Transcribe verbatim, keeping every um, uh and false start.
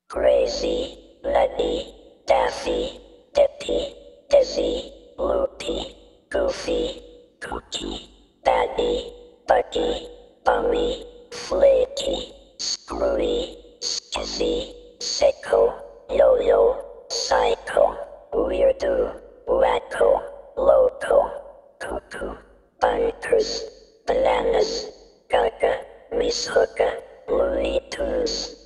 Crazy, Nutty, Daffy, Dippy, Dizzy, Loopy, Goofy, Kooky, Batty, Bucky, Bummy, Flaky, Screwy, Skizzy, Sicko, Yo-Yo, Psycho, Weirdo, Wacko, Loco, Cuckoo, Bunkers, Bananas, Gaga, Miss Hooker, Looney Tunes.